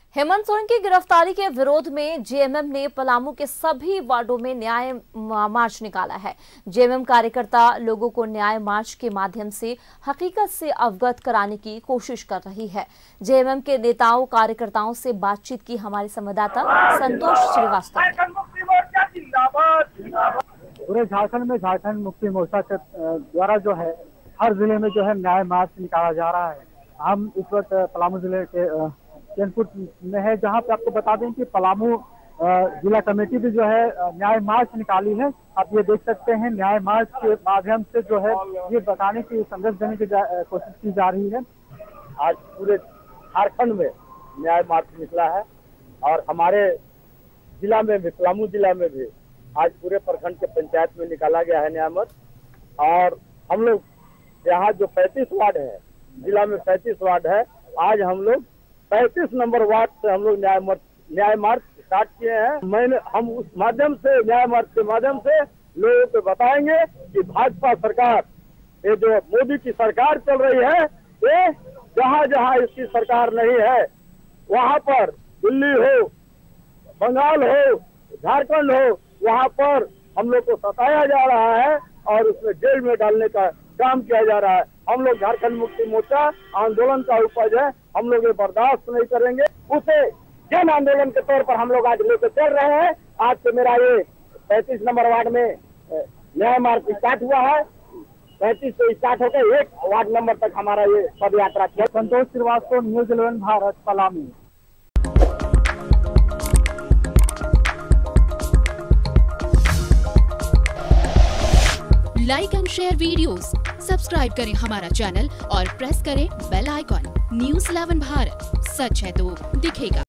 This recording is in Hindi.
हेमंत सोरेन की गिरफ्तारी के विरोध में जेएमएम ने पलामू के सभी वार्डों में न्याय मार्च निकाला है। जेएमएम कार्यकर्ता लोगों को न्याय मार्च के माध्यम से हकीकत से अवगत कराने की कोशिश कर रही है। जेएमएम के नेताओं कार्यकर्ताओं से बातचीत की हमारे संवाददाता संतोष श्रीवास्तव ने। पूरे झारखंड में झारखंड मुक्ति मोर्चा के द्वारा जो है हर जिले में जो है न्याय मार्च निकाला जा रहा है। हम इस वक्त पलामू जिले के चैनपुर में है, जहां पे आपको बता दें कि पलामू जिला कमेटी भी जो है न्याय मार्च निकाली है। आप ये देख सकते हैं न्याय मार्च के माध्यम से जो है ये बताने की संदेश देने की कोशिश की जा रही है। आज पूरे झारखंड में न्याय मार्च निकला है और हमारे जिला में भी, पलामू जिला में भी आज पूरे प्रखंड के पंचायत में निकाला गया है न्याय मार्च। और हम लोग यहाँ जो 35 वार्ड है, जिला में 35 वार्ड है, आज हम लोग 35 नंबर वार्ड से हम लोग न्याय मार्च स्टार्ट किए हैं। हम उस माध्यम से न्याय मार्च के माध्यम से लोगों को बताएंगे कि भाजपा सरकार, ये जो मोदी की सरकार चल रही है, ये जहाँ जहाँ इसकी सरकार नहीं है वहाँ पर, दिल्ली हो, बंगाल हो, झारखंड हो, वहाँ पर हम लोग को सताया जा रहा है और उसमें जेल में डालने का काम किया जा रहा है। हम लोग झारखंड मुक्ति मोर्चा आंदोलन का उपज है, हम लोग ये बर्दाश्त नहीं करेंगे। उसे जन आंदोलन के तौर पर हम लोग आज लेकर चल रहे हैं। आज से मेरा ये 35 नंबर वार्ड में न्याय मार्च स्टार्ट हुआ है। 35 से स्टार्ट होकर 1 वार्ड नंबर तक हमारा ये पद यात्रा किया। Santosh Srivastava, news 11 Bharat, Palamu. Like and share videos, subscribe करें हमारा चैनल और प्रेस करें बेल आइकॉन। न्यूज़ 11 भारत, सच है तो दिखेगा।